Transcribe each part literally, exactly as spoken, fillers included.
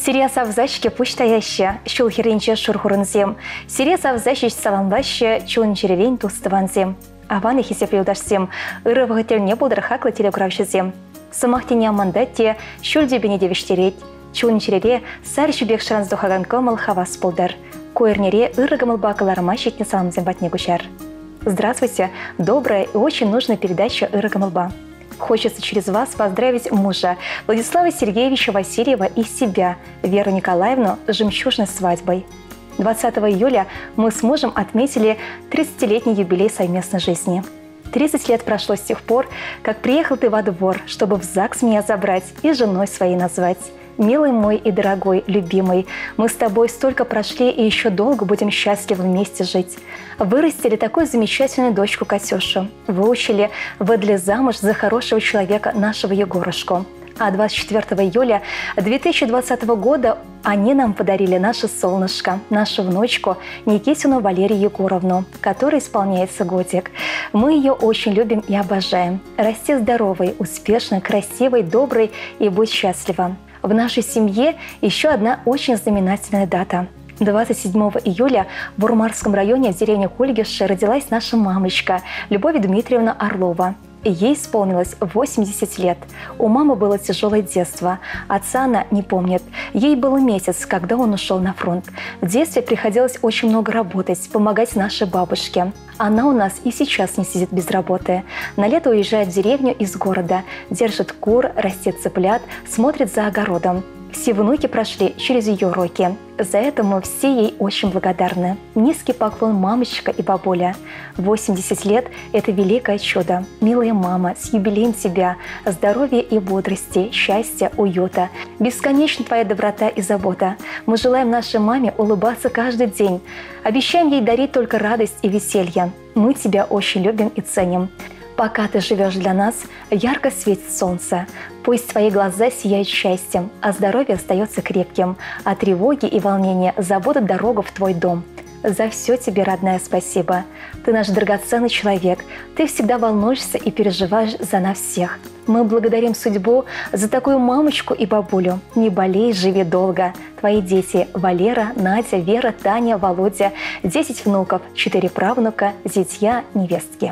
Сирия савзачке пуштаяще, шул херенче шурхурынзем. Сирия савзачич саламлаще, чун черевень тустыванзем. Аваны хисепли удашсем, ыры вагатель булдыр хаклы телеграфщизем. Самахтене мандатте, шульде бенедевиштереть. Чун череве сар шубек шранздухаган комыл хавас булдыр. Коернере ырыгамыл бакаларыма щитне саламзем батне гучар. Здравствуйте, добрая и очень нужная передача Ырыгамылба. Хочется через вас поздравить мужа Владислава Сергеевича Васильева и себя, Веру Николаевну, с жемчужной свадьбой. двадцатого июля мы с мужем отметили тридцатилетний юбилей совместной жизни. тридцать лет прошло с тех пор, как приехал ты во двор, чтобы в ЗАГС меня забрать и женой своей назвать. Милый мой и дорогой, любимый, мы с тобой столько прошли и еще долго будем счастливы вместе жить. Вырастили такую замечательную дочку Катюшу. Выучили, выдали замуж за хорошего человека нашего Егорушку. А двадцать четвёртого июля две тысячи двадцатого года они нам подарили наше солнышко, нашу внучку Никитину Валерию Егоровну, которой исполняется годик. Мы ее очень любим и обожаем. Расти здоровой, успешной, красивой, доброй и будь счастлива. В нашей семье еще одна очень знаменательная дата. двадцать седьмого июля в Урмарском районе в деревне Кульгиши родилась наша мамочка Любовь Дмитриевна Орлова. Ей исполнилось восемьдесят лет. У мамы было тяжелое детство. Отца она не помнит. Ей было месяц, когда он ушел на фронт. В детстве приходилось очень много работать, помогать нашей бабушке. Она у нас и сейчас не сидит без работы. На лето уезжает в деревню из города, держит кур, растет цыплят, смотрит за огородом. Все внуки прошли через ее руки. За это мы все ей очень благодарны. Низкий поклон, мамочка и бабуля. восемьдесят лет – это великое чудо. Милая мама, с юбилеем тебя, здоровья и бодрости, счастья, уюта. Бесконечна твоя доброта и забота. Мы желаем нашей маме улыбаться каждый день. Обещаем ей дарить только радость и веселье. Мы тебя очень любим и ценим. Пока ты живешь для нас, ярко светит солнце. Пусть твои глаза сияют счастьем, а здоровье остается крепким, а тревоги и волнения забудут дорогу в твой дом. За все тебе, родная, спасибо. Ты наш драгоценный человек. Ты всегда волнуешься и переживаешь за нас всех. Мы благодарим судьбу за такую мамочку и бабулю. Не болей, живи долго. Твои дети – Валера, Надя, Вера, Таня, Володя, десять внуков, четыре правнука, зятья, невестки.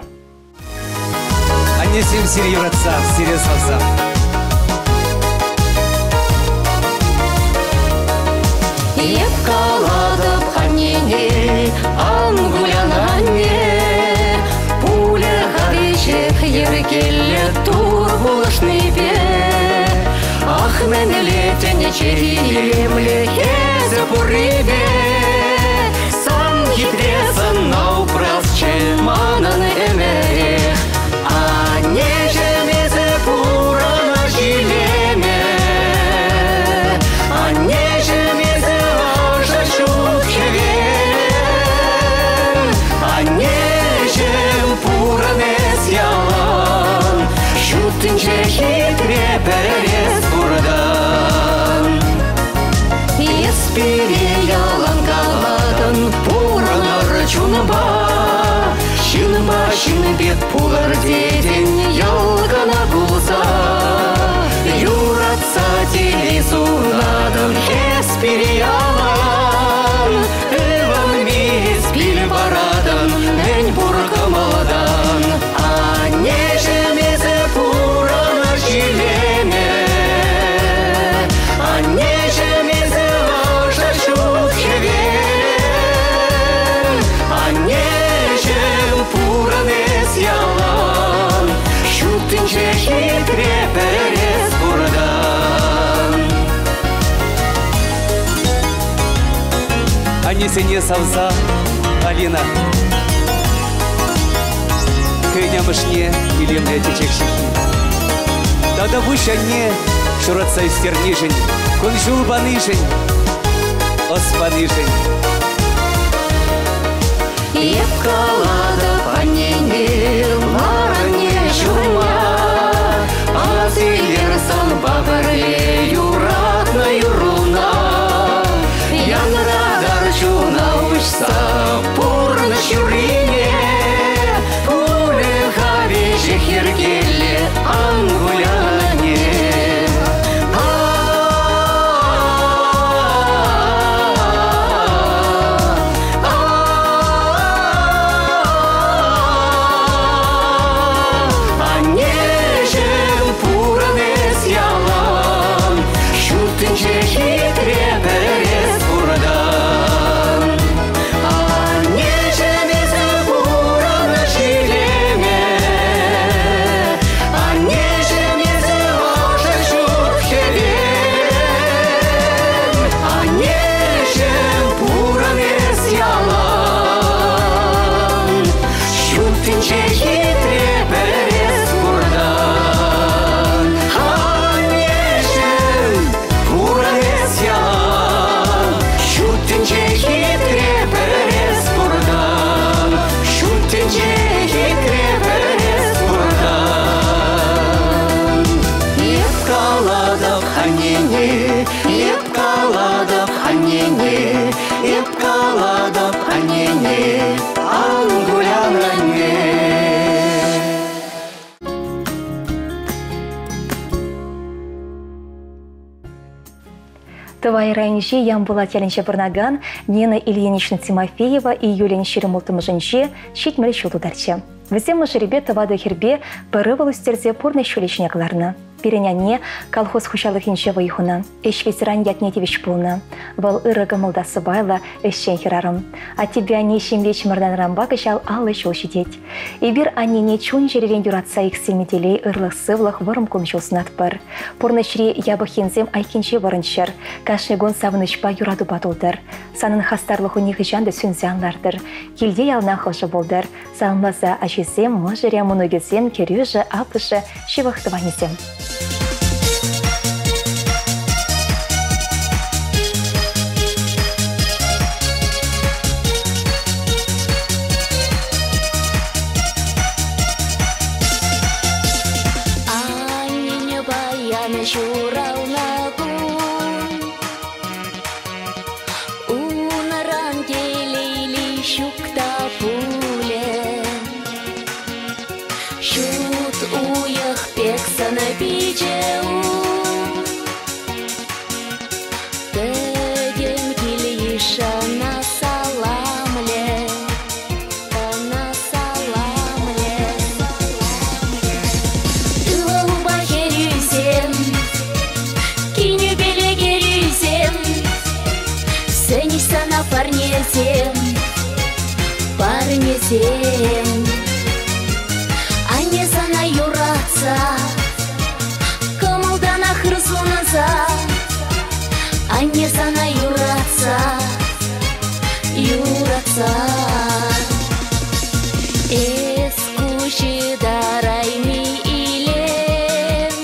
Аннесим Сирию Ратса, Сирия Савса. Епкаладып аннене, ангулянанне, пуля хавичек еркелле тур булышны бе. Ах, мен летене чериемле хезе пурибе, сам хитресан наупрас чеманан эмере. Тынче хитре перерез buradan. Еспире ялан каладын пуранар чунба. Шынба шын бет пулар деден ялгана булса. Юратса тели сурнадын еспире ялан. Эван мис пил барадын мен буркамаладан. А нежем Аннесене Савса, Алина. Кыня мышне илемле течек шихи. Тада бушанне шуратса истернишень, кунжул банышень, оспанышень. Епкалада панене, маране чума, азилерсан бабаре юратна юруна. Янрадар чуна ушса пурна чурине, пуле хавиче хергеле ангуляне. Твай районжи Ямбулат ялинче Барнаган, Нина Ильинична Тимофеева и Юлия Нищеремултымыжынче шитмелі шултударчы. Візем мұжыребе тавады хербе пырывыл үстерзе порны шулечнекларны. Переняне колхоз хушалыхинче вайхуна, эш ветеран ятнетевич полна. Вал ырыгы мылдасы байла эшчен херарым. А тебя не шемвеч мырдан рамба кышал аллы шул шидеть. И бир они не чун жеревен юратса их семителей ырлых сывлых вырым кунчулснат пыр. Порны шри ябыхензем айкинче варынчыр. Кашнегон савынышпа юраду батулдыр. Санын хастарлых у них жанды сүнзянлардыр. Келде ялна хошы болдыр. Салмаза ажизем, можыря мұногезем, керюжы, апышы, шивахтыванезем. Парнезем, а не sana юратса, кымылдана хрысуназа, а не sana юратса, юратса. Эскучи дарайми илем,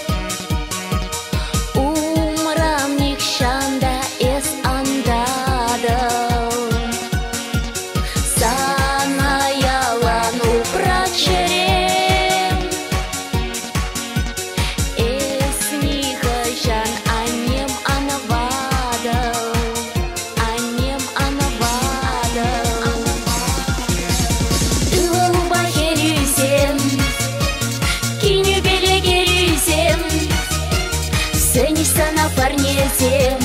умрам никшанда эс андада. Парнезем,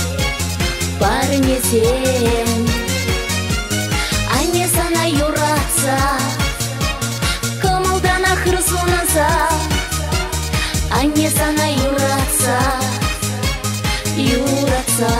парнезем, а не sana юратса, кымылдана хрысуназа, а не sana юратса, юратса.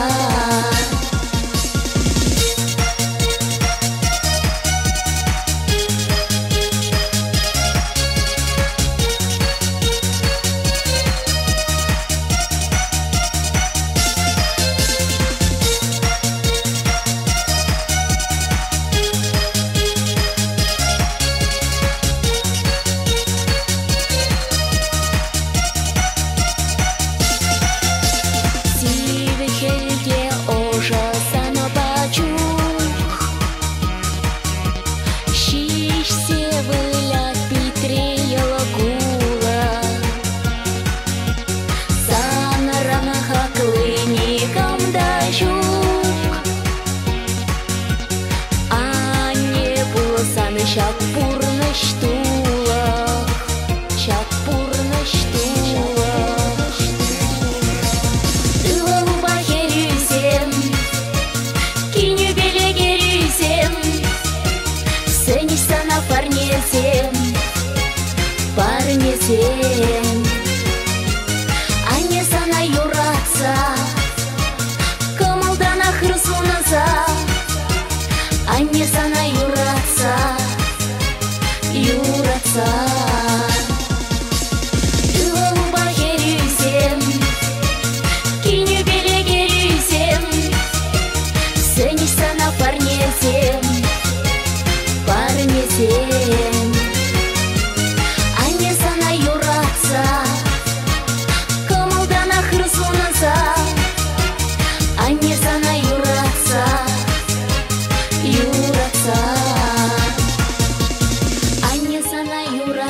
Парнезем, а не sana юратса, кымылдана хрысуназа, а не sana юратса, юратса. Ылылба керюзем, киню беле керюзем, сені sana парнезем, парнезем. Кымылдана хрысуназа, а не sana юратса, юратса, а не sana юратса.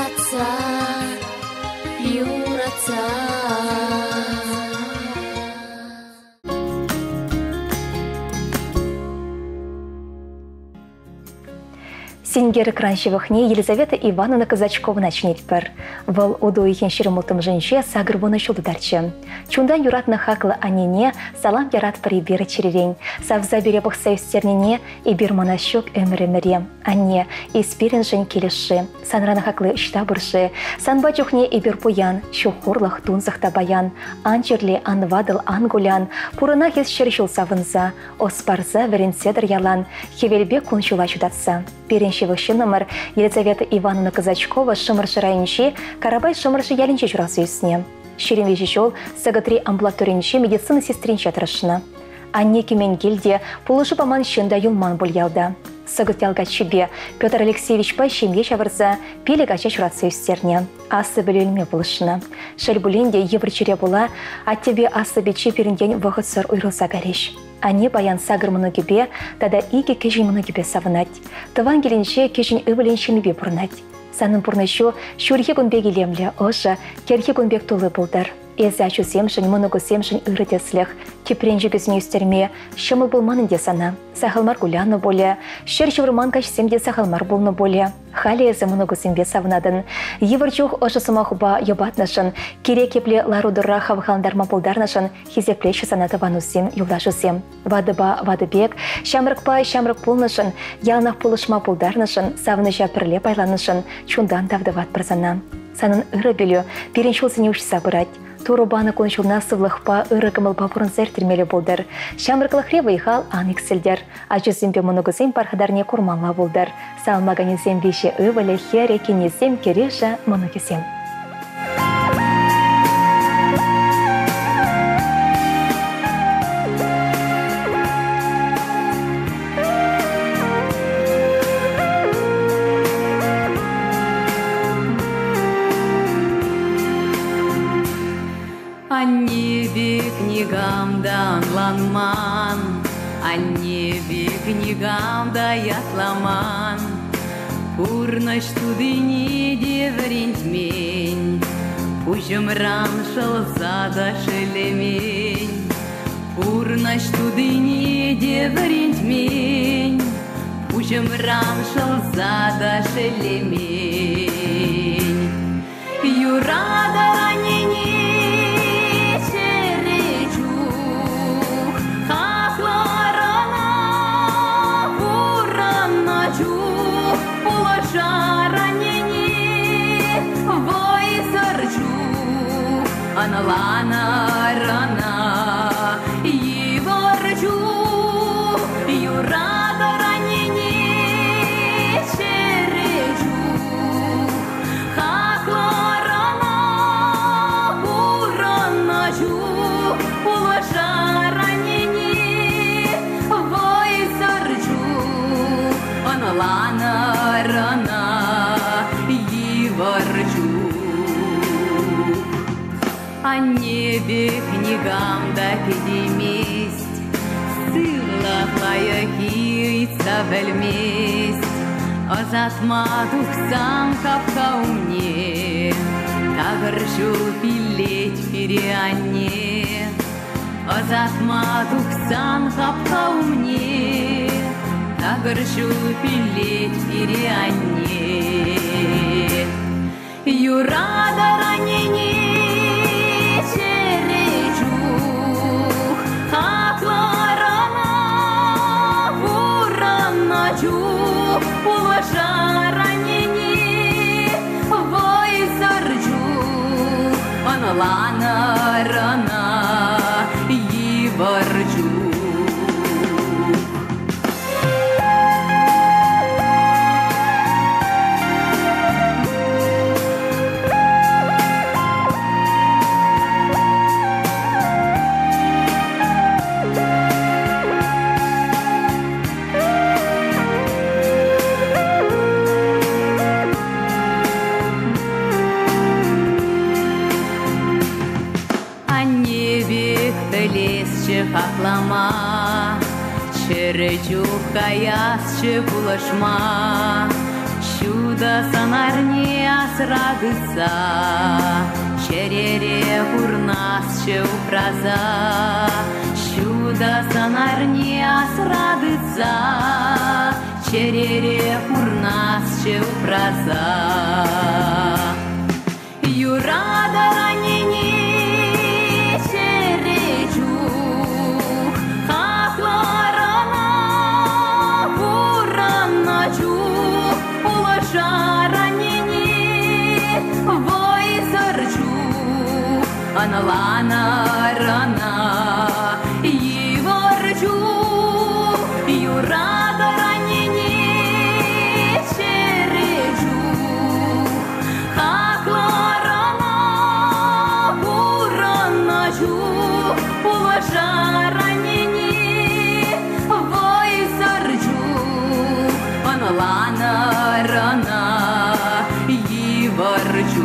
Сенгер кранчевыхне Елизавета Ивановна Казачкова начнет пер. Вал уду ихен ширемутым женше сагрбона шулдарчы. Чундан юратна хакла анине салам ярат прибиры черерень. Савза беребах союстернине и бирмана щек эмеремере. Анне испирен жен келеши. Санрана хаклы штабырши. Санба чухне и бирпуян. Щухурлах тунзах табаян. Анчерли анвадыл ангулян. Пурына хес черчул савынза. Оспарза веренседер ялан. Хевельбе кунчула чудатса. Перенщевых номер Елизавета Ивановна Казачкова шымыршы районче Карабай шымыршы ялинче журасы үсіне. Шерен вежешол сагатри амбулаторинче медицина сестринче атырышына. Анне кемен келде пулышы паман шында юлман бұл ялда. Сагат ялга чебе Петр Алексеевич пай шемге чавырса пелі гача журасы үстерне. Асы білелме бұлышына. Шальбулинде еврчере була, а тебе асы бече перінден вағыт сыр уйрылса гареш. Ане баян сагыр мұны гебе, тада иге кежін мұны гебе савынать. Тыван келінше кежін өвіленшімебе бұрнать. Санын бұрнышу шүрге күнбе келемлі, оша керге күнбек толы бұлдар. Эзі ачу семшін, мұны көсемшін үрі десліх. Кепренжі көзіне үстерме, шымыл болманын де сана. Сахалмар гуляны боле, шер жывырман качсемде сахалмар болны боле. Халі әзі мұны көсембе савынадын. Евірчух ошы сымахуба ебатнашын, керек епле ларудырра хавхаландарма болдарнашын, хизеплеші санаты ванусем, юлдашусем. Вадыба вадыбек, шамрыкпа шамрык болнышын, ялнақ полышма болдарнашын, савыны жапірле байланышын, чундан давдыват бірзана. Санын ұры білі, переншілсіне үшіса бұрать. Турубаны кончулна сывлықпа ұры кымылпа бұрынсыр термелі болдар. Шамрықлық ревы ихал аник сілдер. Ачысымпе мұнығызым пархадарне курманла болдар. Салмаганезем веші өвілі хере кенезем кереша мұнығызем. Аннебе книгамда анланман, Аннебе книгамда ятламан, Пурнаш тудыне деврентмень, Пужымран шылзада шелемень, Пурнаш тудыне деврентмень, Пужымран шылзада шелемень. Юрада ранене Аналана рана и ворчу, юрада ранене черечу, хакла рана ураначу, улаша ранене войсарчу, аналана рана и ворчу. А небе книгам да кедеместь, Сыла хлаяки вельместь, Азатма тухсам капка умне, Тагыршу пилеть переанне, Азатма тухсам капка умне, Тагыршу пилеть переанне. Юрада ранене Улаша ранене войсарчу, аналана рана и ворчу. Хаклама, черечух каясче булашма, Чудо санарне асрадыца, Черере курнасче упраза, Чудо санарне асрадыца, черере урнасче упраза. Юрада ранени черечу, хакларана ураначу, улаша ранени войсарчу, аналана рана иворчу, юрада ранени черечу, хакларана ураначу, улаша ранени войсарчу, аналана рана иворчу.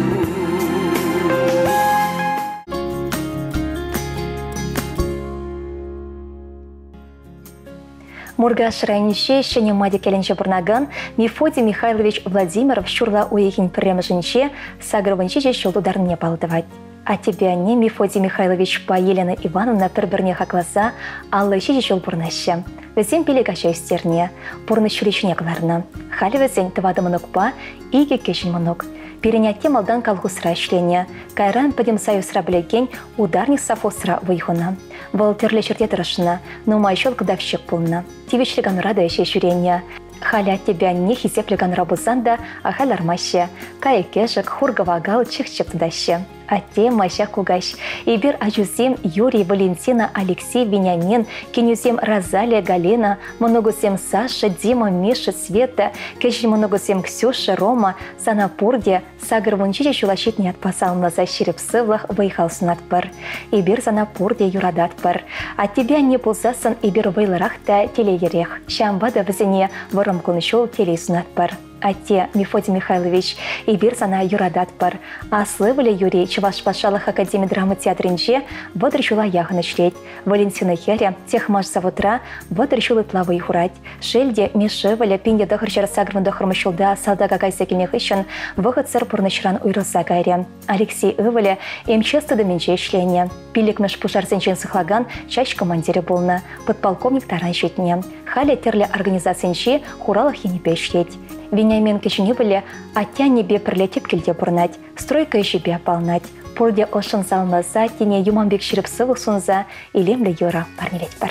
Мургаш районище шене маде келенче бурнаган Мефодий Михайлович Владимиров шурла уехин премжинче сагрыванче же щелударне балдывать. А тебя не Мефодий Михайлович па Елена Ивановна пір-бірне хакласа аллы же щел бурнаще. Везен пелегаща истерне, бурны шуречне кыларны. Халі везен тывады мұнық па, иге кешін мұнық. Перенятте малдан колхозра ішлене, кайран падем союзра білеген ударник сафосра выйхуна. Волтерле черте тұрышына, но майшол кыдавщик пулна. Тивечліган рада еше жүренне. Халя тебя не хизепліган рабузанда, а халярмаще. Кая кешек, хургавагал, чих-чик тыдаще. А те маща кугащ. Ибир Ажузем Юрий, Валентина, Алексей, Вениамин, Кенюзем Розалия, Галина, Моногусем Саша, Дима, Миша, Света, Кешин Моногусем Ксюша, Рома, Санапурдия, Сагр Вунчича Чулащит не отпасал на защире псывлах, выехал снатпар. Ибир Санапурдия Юрадатпар. А тебя не пулзасан Ибир Вейларахта телеерех. Шамбада везене вором куншол телеснатпар. А те Мефодий Михайлович Ибир сана Юрадатпар. А слывали Юрий Чуваш пашалах Академии драмы театринче вот решила яхана члеть. Валентина Херя тех маш завутра вот решила плавы хурать. Шельде Мишеваля пинья дохарчар сагрван дохармашулда салда какайся кенехищен выход сэр пурнашран уйрылса гайре. Алексей Иваля им часто доменче чление. Пилик меж пушар сенчен сахлаган чач командире полна. Подполковник таран щитне. Халя терля организациянче хуралах и не пешлеть. Вениамин кеченебілі аття небе прилетеп келде бұрнать, стройка ешебе апалнать. Пұрде ошын салмаза, тене юманбек шіріп сывық сунза, илемлі юра парнелет бар.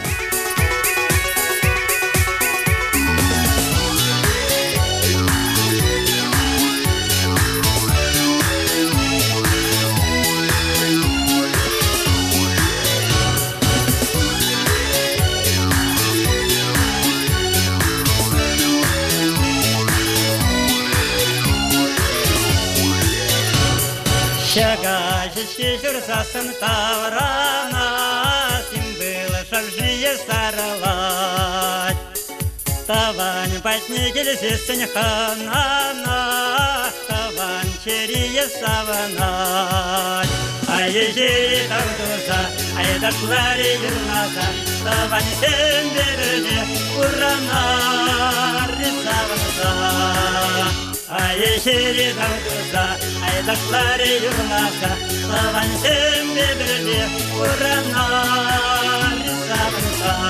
Сасын таврана, сим было шавжие саралать. Тавань патни келесесен ханана, тавань черие саванать. Ай ежели тавдуза, ай дашлари юрназа, тавань сендерде урана рисаванза. Ай ежели тавдуза, ай дашлари юрназа, тавань сендерде урана рисаванза.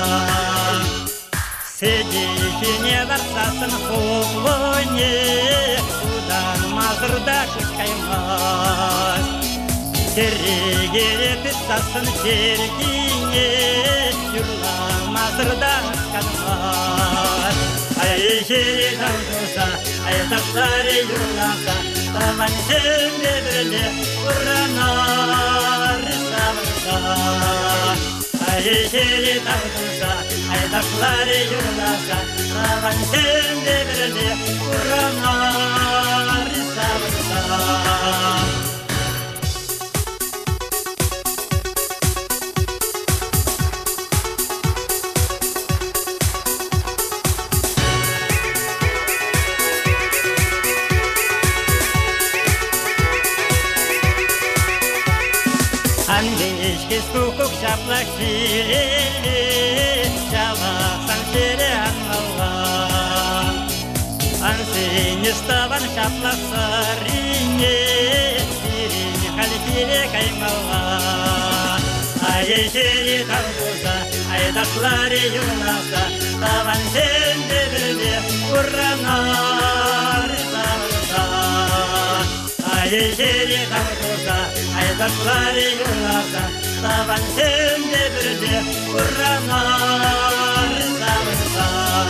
Сидишине варсасын хулоне, удан мазырда шықаймас. Сергере писасын сергине, юрла мазырда шықаймас. Ай жері тавдуза, ай ташлари юрласа, таван сендерде урана рисаванза. Ай жері тавдуза, ай ташлари юрласа, таван сендерде урана рисаванза. Кукук шаплак сирели, шаласан сере анмалан. Ансине ставан шаплак сарине, сирине халифире каймалан. Ай жери тавдуза, ай дашлари юнаса, Таван сенде бірде ұранар сағырса. Айы жері қамқырса, айдашлары юласа. Таван сенде бірде ұранар сағырса.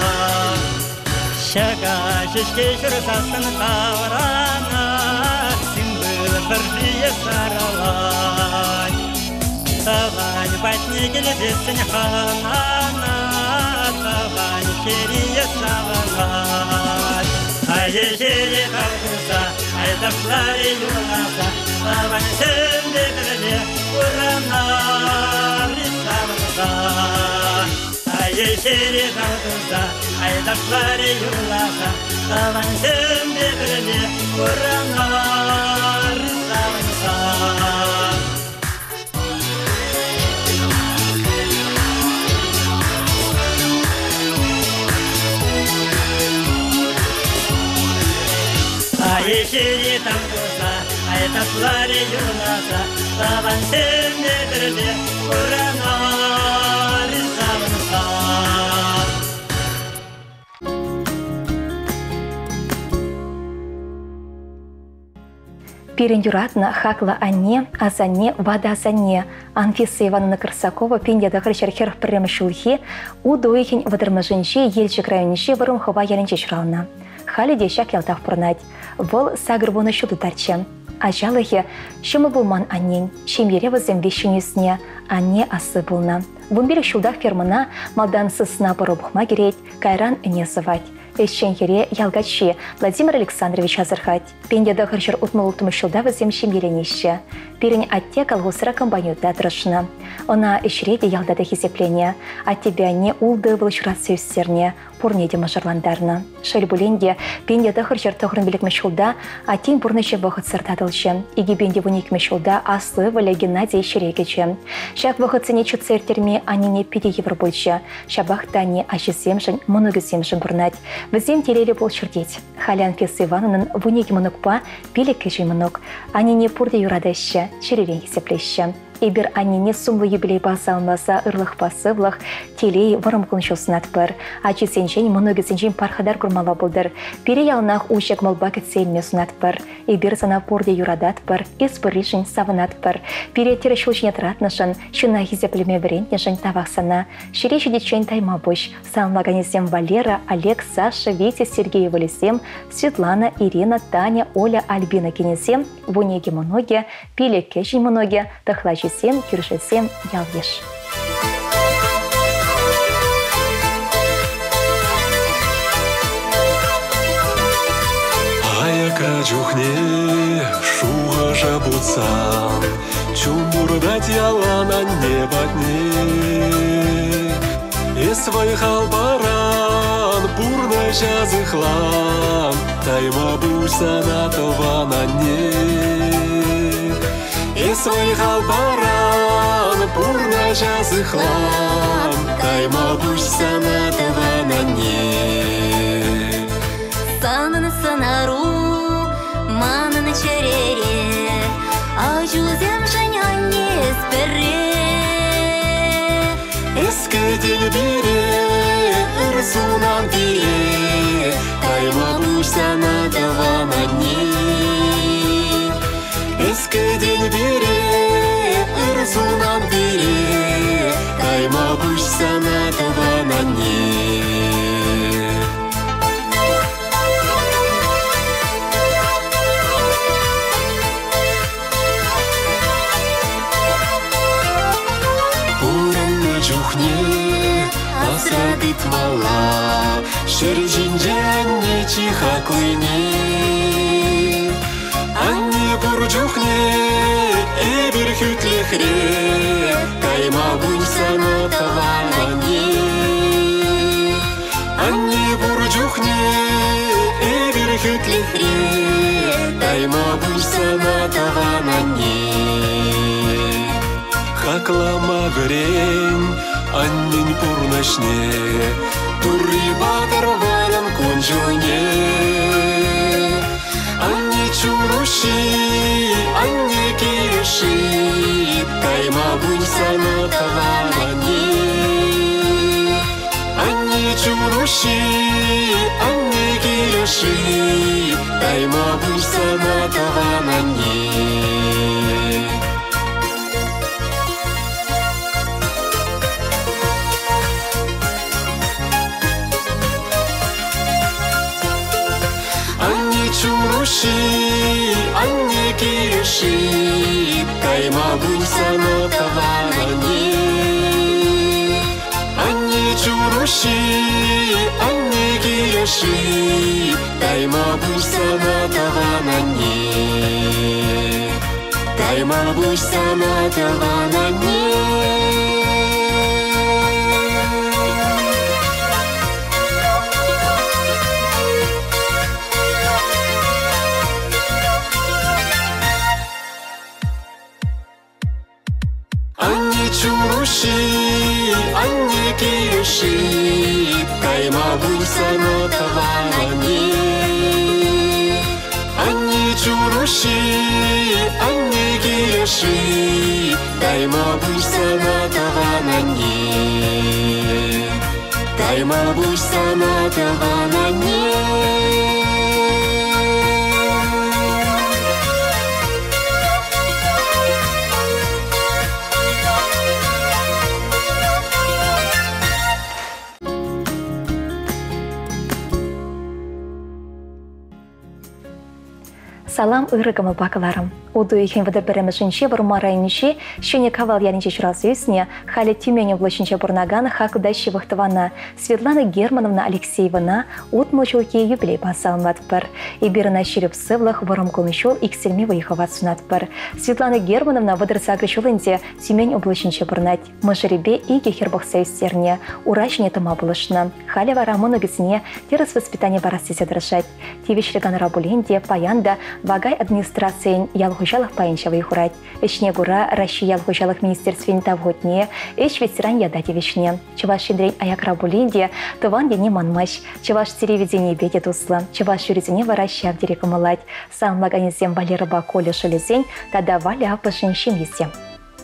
Шаға шешке жүрсасын қавырана, сіңбіл бірдейе саралай. Таван бәтіне келебесін қанана, таван керие сағалай. Айы жері қауқырса, айдашлары юласа. Таван сенде бірде ұранар сағырса. Айы жері қауқырса, айдашлары юласа. Таван сенде бірде ұранар сағырса. Айы жері қауқырса, айдашлары юласа. Таван сенде бірде ұранар сағырса. Пирен юратна хакла анне, азанне, вада азанне. Анфиса Ивановна Корсакова пеньяда хрещерхер прямо шулхи, у доихень вадармажинчи, ельчик районичи, варум хова ялинчи шрауна. Хали дещак ялтах пурнать. Вол сагрбона шуду тарчен. Ажалыхе, шымы булман аннен, шемере вазем вещенесне, анне асы булна. Вумбелек шулдах фермана, малдан сысна порубхма гереть, кайран не звать. Эшченхере ялгачи Владимир Александрович азырхать. Пеньяда хрщер утмалутымы шулда вазем шемеленище. Пирень атте колгосыра комбайнюта тырышна. Она ишреде ялдада хисепление, а тебя не улды был шурасы үстерне, пурнеде мажарландарна. Шельбуленде пеньяда хрщер тохрын белек мешулда, а тин пурныче вахыт сыртадылче. Иги бенде вуник мешулда аслы валя Геннадий шерегече. Шак вахытсыне чуцертерме анине пиде европольче. Шабах тани ашиземшин, многоземшин бурнать. Візем телелі бол шырдеть. Халян Феса Ивановнан вунеге мұнықпа пелек кежей мұнық. Анине пурде юрадаща, черерен есеплеща. Эбір анине сумлы юбилей баса алмаса ырлық басы влық телей варым күншілсінат бір. Ачы сенжен мұнығы сенжен пархадар күрмала бұлдыр. Пере ялнақ ұшек молба кетселме сунат бір. Эбір сана пурде юрадат бір. Эспірішін савынат бір. Пере тері шылшын ятратнышын, шына хизеплеме бірентнешін тавақсана. Шире жедечен тайма бұш. Санлаганезем Валера, Олег, Саша, Витя, Сергей, Валесем, Светлана, Ирина, Таня, Оля, Альбина, Кенесем, вунеге мұноге, пелек кежей мұноге, тахлачи сем, кюршесем, ялвеш. Аяка жухне, шуға жабутсан, чумбурдать ялана не батне. Эсвай халбаран, бурна жазыхлан, тайма бусана тована не. Эсвай халбаран, бурна жазыхлан, тайма бусана тована не. Санын санару, манын черере, а жузем женяне сперре. Эске дел бире, ырсунан бире, тайма бусана тована не. Эске дел бире, ырсунан бире, тайма бусана тована не. Чухне, асрадит мала, шержинже анне чиха клыне. Анне бурджухне, эбир хүтлехре, тайма бульсана тавана не. Анне бурджухне, эбир хүтлехре, тайма бульсана тавана не. Хаклама грень, аннень пурнашне, турри батыр варан конжуне. Анне чуруши, анне киреши, тайма бульсана тавана не. Анне чуруши, анне киреши, дайма бусана тавананне. Анне чуруши, анне киреши, дайма бусана тавананне. Анне чуруши, анне киреши, дайма бусана тавананне. Дайма бусана тавананне. Анне чуруши, анне киреши, дайма бусана тавананне. Анне чуруши, анне киреши, дайма бусана тавананне. Дайма бусана тавананне. Салам ырыгымы бакыларым. Уду ихен вадыр беремешинче бурма райониче шене кавал яниче чурасыйсне хали Тюмень облачинче бурнаган хакудащи вахтывана Светлана Германовна Алексеевна утмылчылке юбилей басалынатпыр. Ибирына шереп сывлах вором колнышол иксельме выехаватсунатпыр. Светлана Германовна вадыр сагрычулынде Тюмень облачинче бурнать. Мышеребе и гехербах сеюстерне. Урачне тома булышна. Хали вара моногисне терас воспитание барасыся дрожать. Тивичлиган рабуленде паянда вагай администрациян ялгужалах паянча выехурать. Эшне гура Россия ялгужалах министерствен тавготне, эш ветеран ядати вишне. Чеваш шендрень аяк рабуленде, тован яне манмаш. Чеваш телевидение бедет усла. Чеваш юризине варащав дирекомалать. Сам лаганезем Валера Баколя шелезень, тада валя пашенщим есем.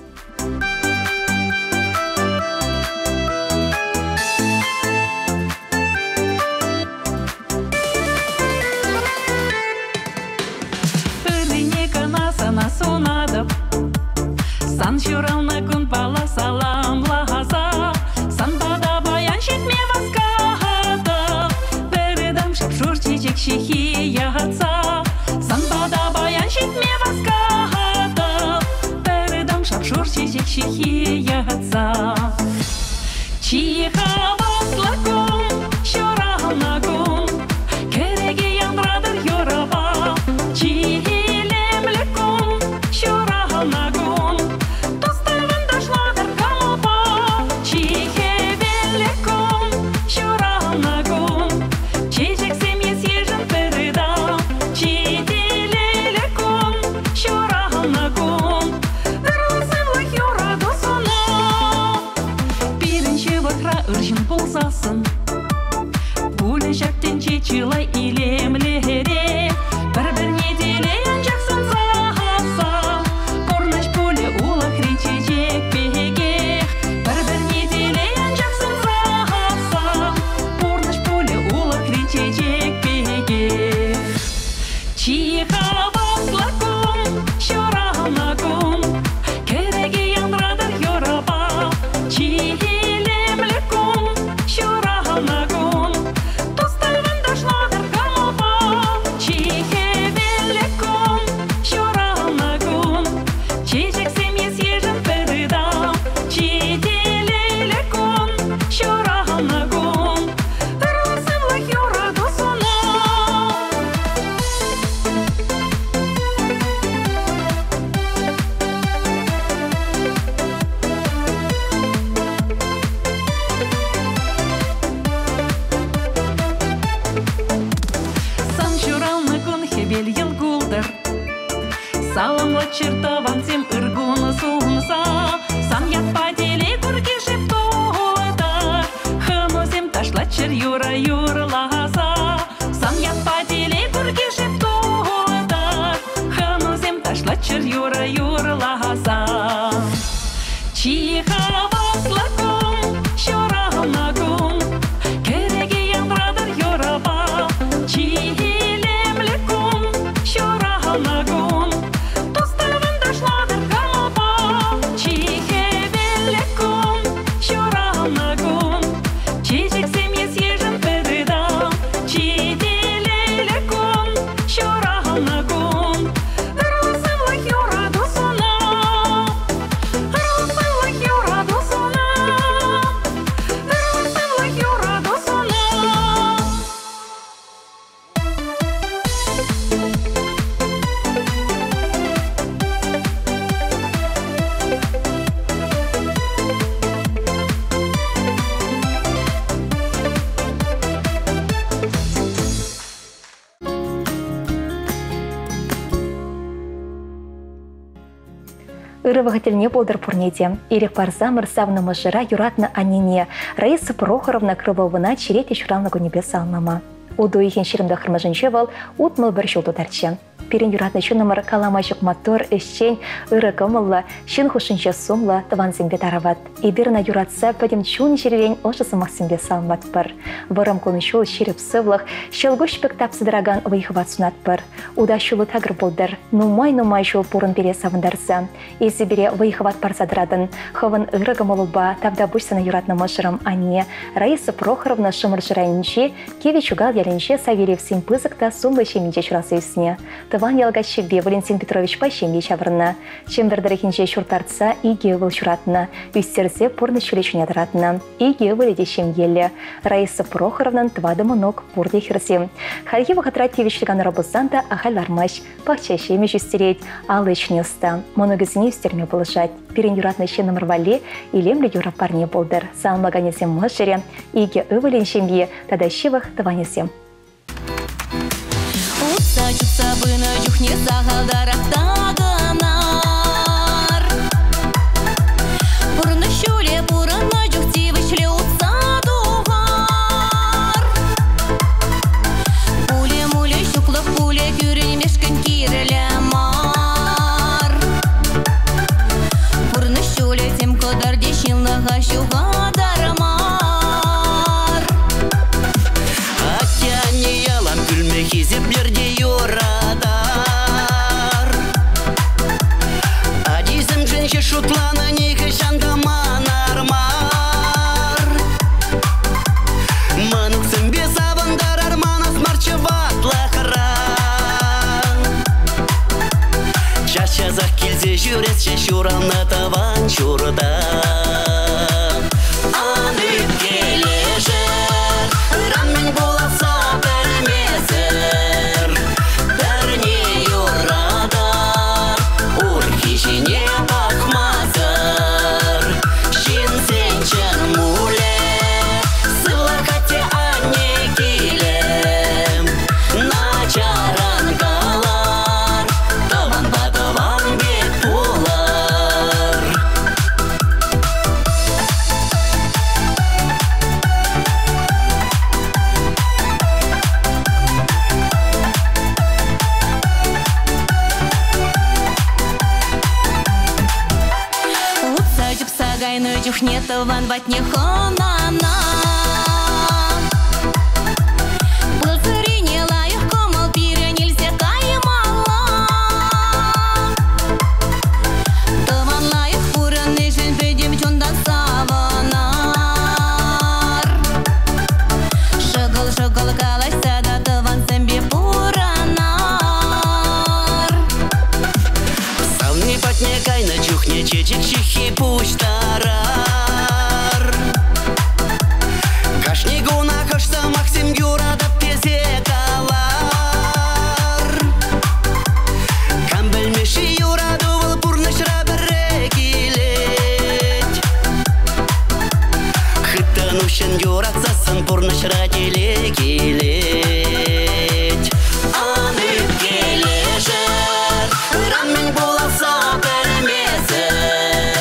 Сан чурална кун пала салам лахаза, сан бада баян шитме васкада, передам шапшур чичек шихи ягатса, сан бада баян шитме васкада, передам шапшур чичек шихи ягатса. Чиха васлакун, щурална кун, кереги янбрадыр юраба, чихилем лекун, щурална кун. Пуля жактен чечилай илемлере, бір-бір неделен жақсын зағаса, корнаш пуля улах речечек беге, бір-бір неделен жақсын зағаса, корнаш пуля улах речечек беге. Чиха васлакун, щуралнакун, кереги яндрадыр юраба, чихилемлекун, щуралнакун, тостайван дашладыр галоба, чихевелекун, щуралнакун, чечек семьес ежін передам, чителелекун, щуралнакун, розывлах юрадусуна. Хебел елгулдыр, саламла чертован тем ыргуны сумса, сан ятпа деле кургешеп тодар, хымызем ташла чер юра юрласа, сан ятпа деле кургешеп тодар, хымызем ташла чер юра юрласа. Чиха васлакун, щуралнакун, кереги Ырывагательне болдыр пурнеде. Ирек парзамыр савнымы жыра юратна анине. Раиса Прохоровна Крыловына черете шурамлыгу небес алнама. Уду ихен ширимда хырмажынче вал утмыл бір жолду тарчы. Перен юратны чынымыр каламажық мотор, ишчен, ыры кымылла, шын хушынче сумла таван зембе тарават. Идырна юратса падем чун жеревень ошысы максимбе салмат пыр. Вырым кулын шул ширип сывлых, шелгуш пектап сыдыраган выйхыват сунат пыр. Уда шулы тагыр болдыр, нумай-нумай шул пурын бере савындарса. Изи бере выйхыват парсадырадын. Хывын ыры кымылыба тавда бушсана юратны мышырым ане. Раиса Прохоровна шымыр жырайынче, кеве чугал ялинче Савельев сим пызыкта сумлы шеминче чурасы үсіне. Тыван ялгачебе Валентин Петрович пащемге чаврына. Чемдердірекінче шуртарца иге выл шуратына. Үстерзе пурны шүлечіне адыратына. Иге выледе шемгелі. Раиса Прохоровнан твады мұнок пурды хірсе. Хальге вахатрат тевешліганы рабызанда ахайлармаш. Пахча шеме жүстерет. Алы ішіне ұста. Моногізіне үстерме болышат. Перен юратны шенымыр вале илемлі юра парне болдыр. Салмаганесем мышыре. Иге өвілен шемге тада шивах таванесем. Чукса бына чухне сағалдарак тағынар. Бұрны шөле бұрына жүктеві шле ұтса дұғар. Пуле-муле шуклық пуле күрінмешкін кирілі мар. Бұрны шөле тем қодар дешіліға шуғадар мар. Атяне ялам күлме кезеплерде шутлана неге жандаманар мар. Мануксын без авандар арманас марчеватлахран. Чаш-чазақ келзе жүрет шешурамна таван шурда. Анып келешер, раммен боласа білмезір. Дәрне юрадар, ур кешіне Чухнетован ватне хонана. Плацарине лаях комал пире нельзя каймала. Таван лаях пураны жен педем чондан саванар. Шагал-шагал калайса да таван сэмбе пуранар. Савни патне кайна чухне чечек чихи пуштара. Максим юрадап тезе калар. Камбелмеши юраду выл пурнышра бірі келет. Хыттанушын юратсасын пурнышра келе келет. Анып келешер, раммен боласа білмезір.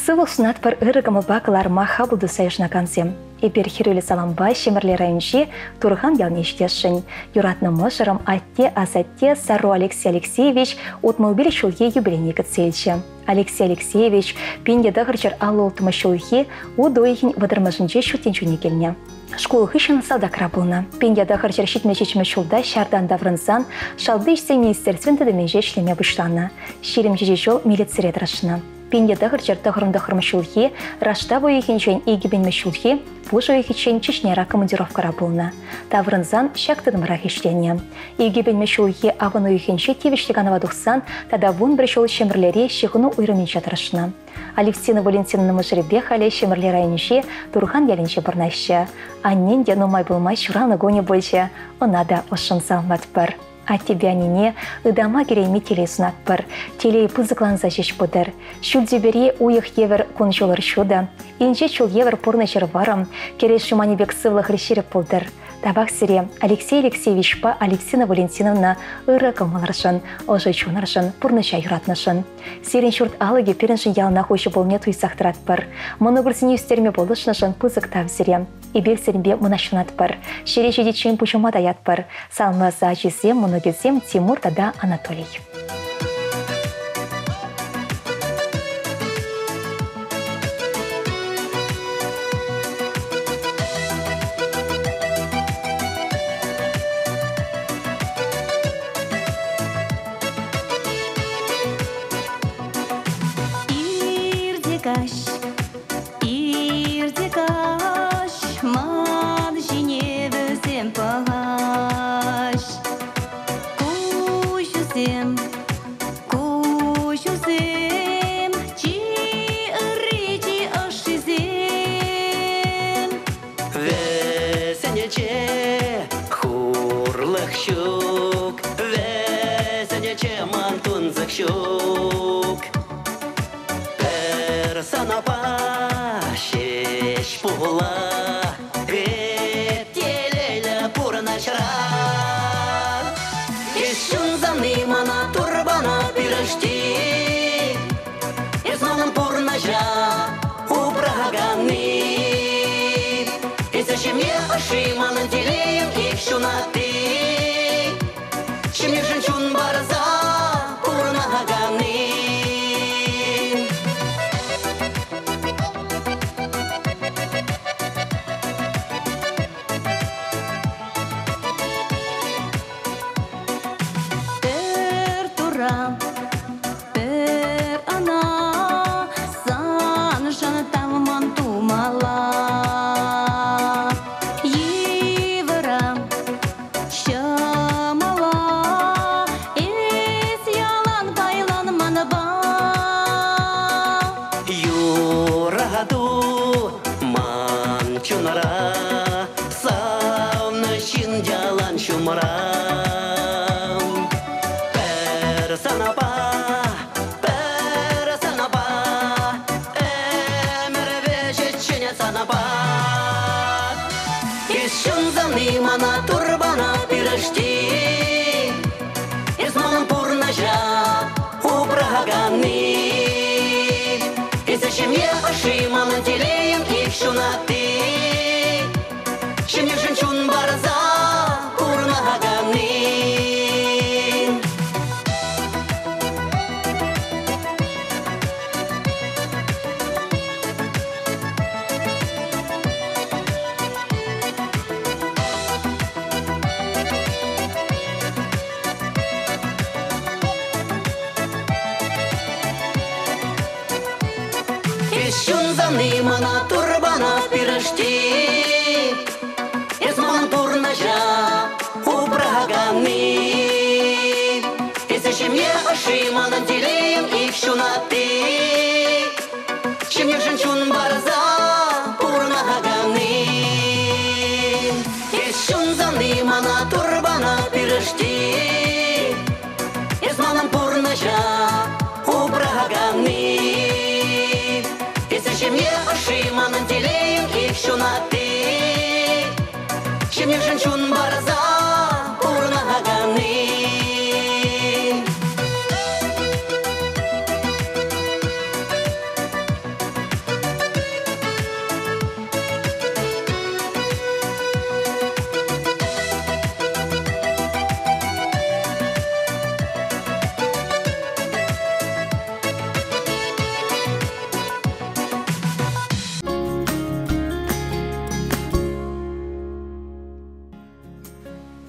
Сывыл сунат пар ырыгымы бакылар маха булды сайышна канзем. Эпир хирюлі саламба шемірлі районши Турхан ялнештешін. Юратны мышырым атте азатте Сару Алексей Алексеевич отмылбілі шулге юбилейне кітсельші. Алексей Алексеевич пенде дағырчыр алу ұлтымы шулхи у дойхин вадырмажынже шутен жүне келіне. Школы хышын салдакра бұлна. Пенде дағырчыр шитмешечімі шулда шардан даврынсан шалды ішсе министерствен тәдіменже шлеме бұштаны. Шерім жеже жол милицирет рашына. Пенде дағырчыр дағырында хырмышулхи, рашта бойехенчен егебенмешулхи, пужойехенчен чечнера командировкара болна. Таврынзан шактыдым рахишлене. Егебенмешулхи авануехенче тевешлиганова духсан, тада вун біршол шемірлері шығыну уйрымен жатырышына. Алевтина Валентиновна мыжыребе халі шемірлі районеше Турхан ялінше бірнайшы. Аннен де нумай болмай шураны гоне больше, она да ошын салмат бір. А тебя нене ыдама керейме теле сунат бір. Телей пызыкланза жеш бұдыр. Шүлде бере уйық евер күн жолыр шуды. Инже чул евер пурны жыр варым. Керей шуманебек сывлық решеріп бұлдыр. Табақ сире Алексей Алексеевич па Алевтина Валентиновна ыры кымылыршын, ожы чуныршын, пурныша юратнышын. Сирен шурт алыге періншін ялына хойшы болне туйсақтырат бір. Мұны бірсіне үстерме болышнышын пызык тав сире. Ибек сиренбе мұнашынат бір. Шере жедетшен пучума даят бір. Салмы за жесем, мұны кезем Тимур тада Анатолий.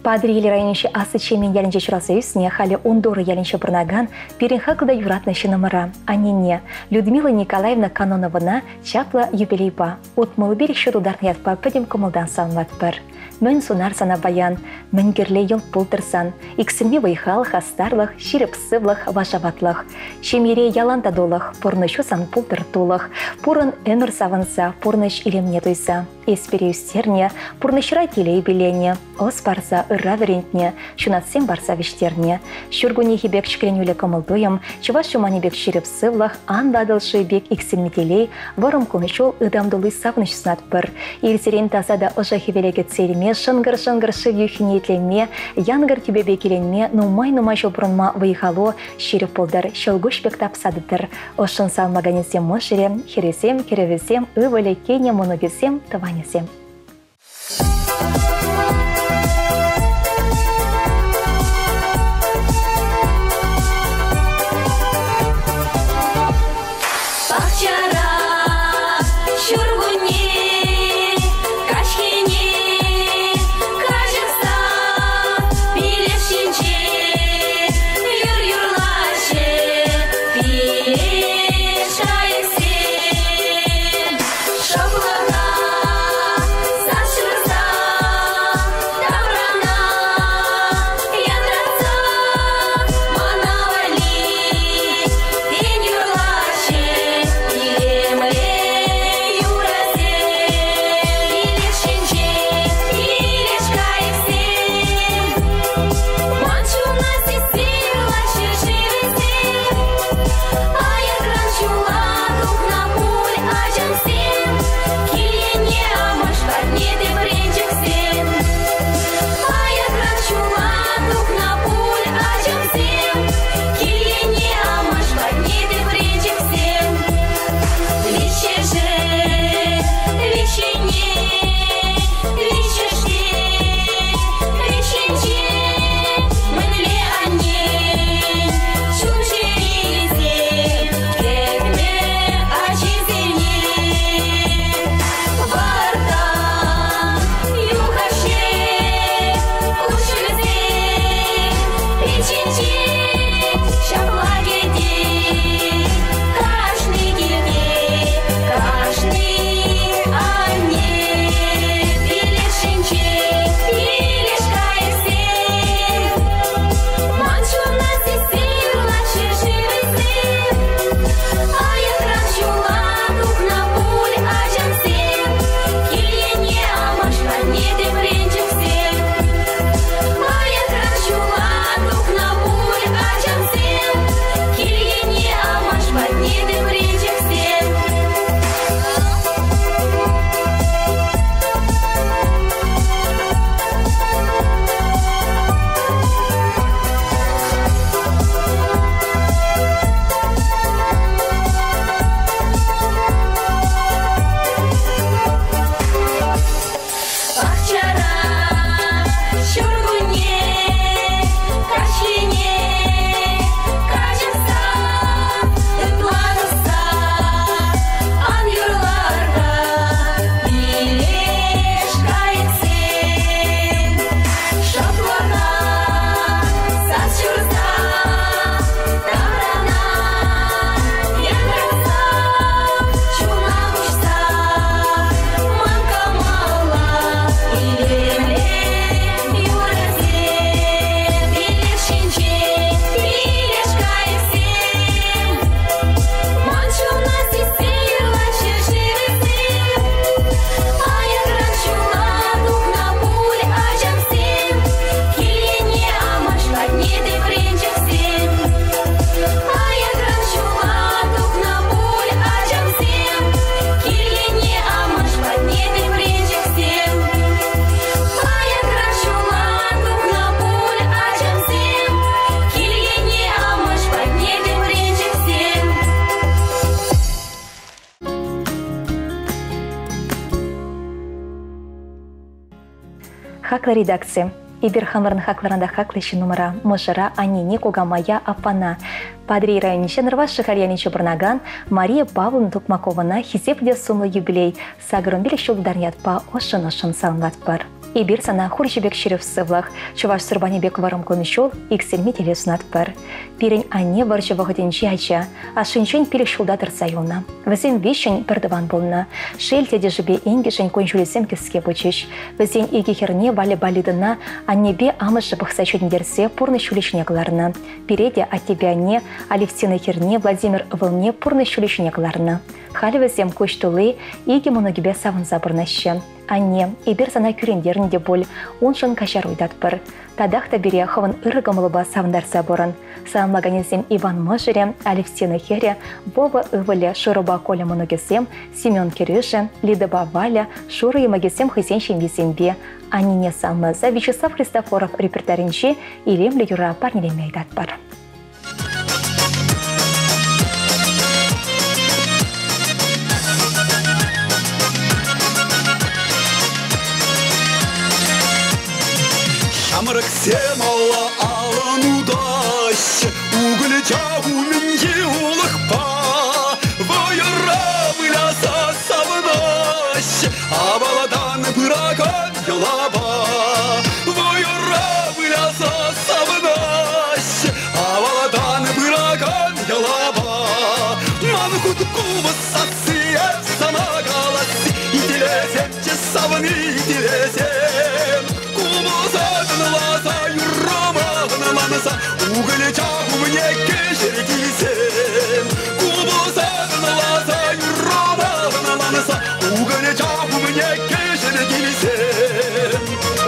Падрили районче асычемен ялинче чурасы үсне, хали ондоры ялинче бурнаган, пирен хакылда юратнышы номера. Анине, Людмила Николаевна Каноновна чапла юбилейба. От молыберик шуд ударный ятпа пөдем комылдан салынат бір. Мөн сунар сана баян, мөн герле ел пултырсан, иксімне вайхал хастарлық, ширіп сывлық, вашаватлық. Шемере яланда долық, пурнышу сан пултыр тулық, пурын өнір савынса, пурныш илемне туйса. Эспереюстерне, пурнышыра телей билене, ос барса ырра верентне, шунатсем барса виштерне. Шургуне хибек шкренюле комылдуем, чуваш шумани бек ширіп сывлық, андадылшы бек иксімне телей, варым комышол ыдамдулы савныш снат бір. Илсерен тазада ожа хивелеге цельме, шынгыр-шынгыр шывюхіне етлеме, янгыр тюбебе келенме, нумай-нумай шопрынма выйхало, ширіп полдар, шылгуш бек тапсадыдыр. Ошын салмаганесем мошере, хересем, херевесем, ывыле кене моногесем, таванесем. Хакла редакция. Иберхамларын хакларында хаклышы номера. Можара Анине Когамая Апана. Падри райониче Нырваш Шахарьяниче Барнаган Мария Павловна Тукмакована хизепде сумлы юбилей сагрын билек шулдарниятпа ошын-ошын салынлатпар. И бир сана хурчебек шерев сывлах, чуваш сырбанебек варым конышол, иксельми телеснатпар. Пирень ане варча вахотенчи ача, а шинчен пилек шулдатыр сайылна. Везен вещень пердыван болна, шельте дежебе ингишень кончулесем киске бочиш. Везен иги херне бали-балидына, а небе амышы бахсачуден дерсе пурны шулешнекларна. Переде от тебя не, а левстины херне Владимир Волне пурны шулешнекларна. Хали везем коштулы, иги моногибе савын забырнаще. Анне, и бир сана күрендерінде бол, оншын кашар уйдатпыр. Тадақта бере хавын ырыгамылыба савындар заборын. Саамлаганезем Иван Мажере, Алевстина Хере, Вова Ывале, Шуруба Коля Моногесем, Семен Кирюше, Лидоба Валя, Шура и Магесем Хысеншин Визембе, Анине Саммаза, Вячеслав Христофоров, репертаринчи, и Лемле Юра парнелеме айдатпыр. Амрак семала алан удась, уголь тягу миньи улахпа, воюра выляса савнась, а баладан пыраган ялаба. Воюра выляса савнась, а баладан пыраган ялаба. Манхут куба сасия самагалась, и телесем часавни телесем. Уголь тягу мне кешер кисем, кубусад на лаза и рома на ланаса. Уголь тягу мне кешер кисем.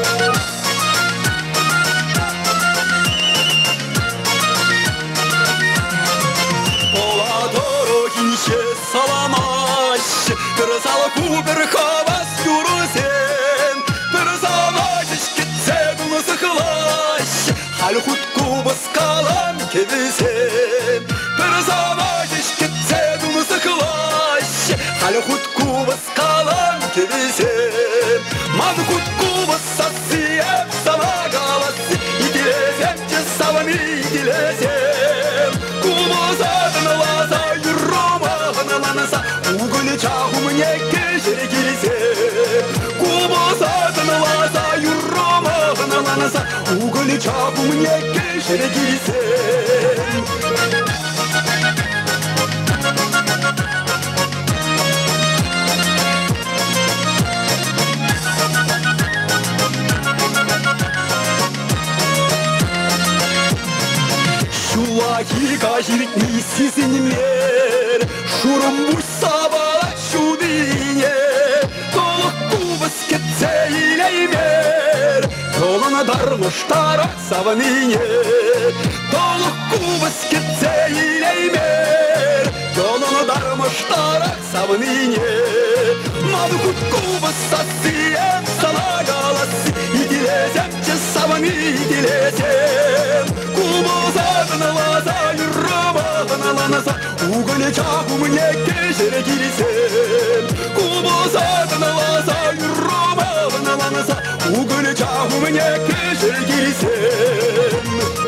Пола дорогище саламась, красала кубер хавас юрусен, персамась кицеду насыхлась. Алхут куба скалам кевисем, перезаводишь кицеду насыхлась. Алхут куба скалам кевисем, манхут куба сосием самагалась. И телесем часавами телесем, куба задана лаза и рома на ланаса. Уголь тягу мне кешер кисем, куба задана лаза и рома на ланаса. Уголь тягу мне кешер кисем. Шулаки кажет нисисенмер, шурум буш сабала чудине, толок кубас кецейлеймер. Толана дармыштара саванине, толок кубас кецейлеймер. Толана дармыштара саванине, мадукут кубас сасием салагалас. И телесем часавани телесем, кубасад на лаза и рома на ланаса. Уголь тягу мне кешер кисем, кубасад на лаза и рома на ланаса. Уголь тягу мне кешер кисем.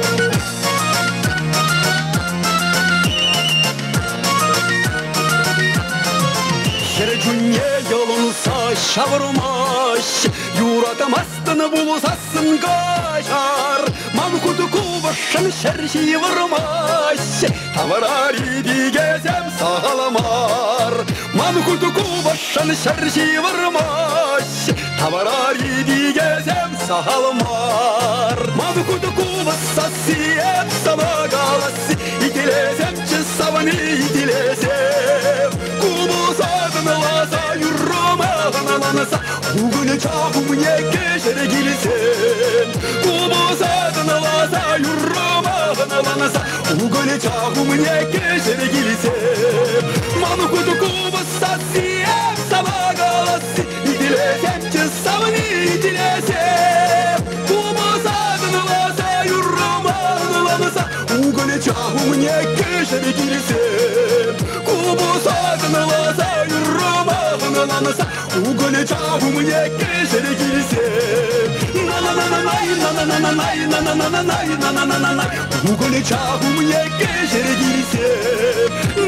Херджунье yolunsa şavurmaş, yuratmastın bulusasın kaşar. Mankutu kuvaşın şerşi vurmaş, tavarari digezem sağlamar. Mankutu kuvaşın şerşi vurmaş, tavarari digezem sağlamar. Mankutu kuvasasiyem samagalas, itilesem çısavani itilesem. Kubusad на лаза и рома на ланаса. Уголь тягу мне кешер кисем, кубусад на лаза и рома на ланаса. Уголь тягу мне кешер кисем, манхут кубас сасием самагалас. И телесем часавни телесем, кубусад на лаза и рома на ланаса. Уголь тягу мне кешер кисем, кубусад на лаза и рома на ланаса. Уголь тягу мне кешер кисем. На на на на на на на на Уголь чаху мне кешер дилсе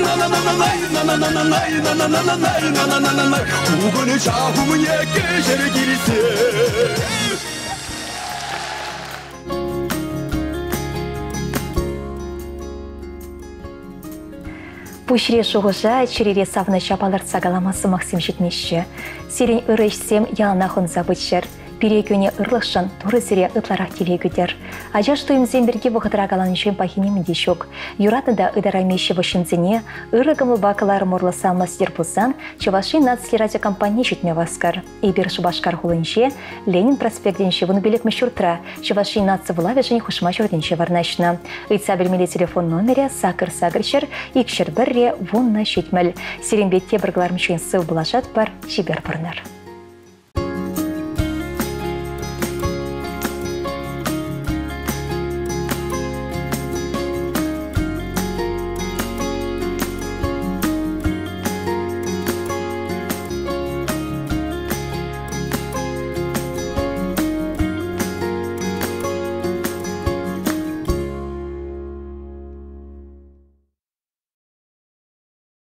Уголь чаху мне кешер дилсе Пушре шуғыжа черере савны шапалыртса галамасы Максим жетмеші. Сирен үрішсем яланахын забытшыр. Перекөне ырлықшын туры сире ытларақ телегідер. Ажаш туымзен бірге бұғытыра галанышын пахинемін дешок. Юратында ыдарамеші вышынзене, ырығымыл бақылары мұрлыса мастер бұлсан, Чуваши нацли радиокомпания жетме васкар. Эбір шубашкар хулынше, Ленин проспектенші вұны белек мүшіртіра, Чуваши наци вылаве жын хұшма жүрденші варнашына. Ыйтса білмелі телефон номері сакыр-сагыршыр, икшір бірре вұнна шетміл. Сиренбетте біргларым шүйін сыл бұлашат бар, жібер бұрнар.